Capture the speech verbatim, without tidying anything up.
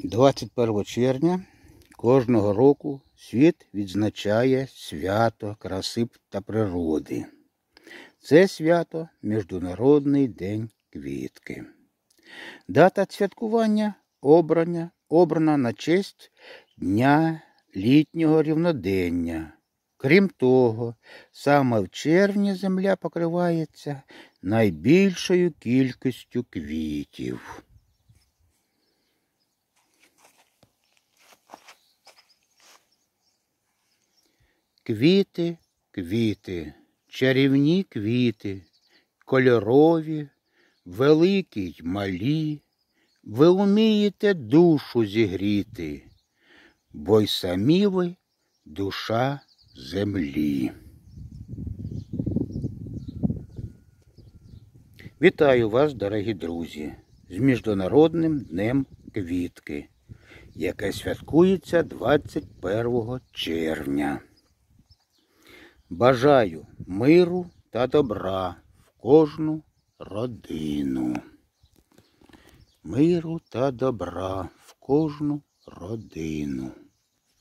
двадцять першого червня кожного року світ відзначає свято краси та природи. Це свято – Міжнародний день квітки. Дата святкування обрання, обрана на честь Дня літнього рівнодення. Крім того, саме в червні земля покривається найбільшою кількістю квітів. Квіти, квіти, чарівні квіти, кольорові, великі й малі, ви умієте душу зігріти, бо й самі ви душа землі. Вітаю вас, дорогі друзі, з Міжнародним днем квітки, яке святкується двадцять першого червня. Бажаю миру та добра в кожну родину. Миру та добра в кожну родину.